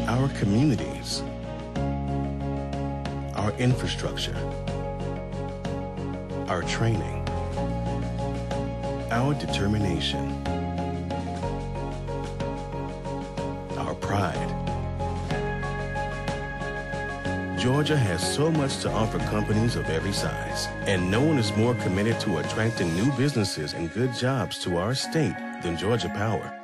our communities, our infrastructure, our training, our determination, our pride. Georgia has so much to offer companies of every size, and no one is more committed to attracting new businesses and good jobs to our state than Georgia Power.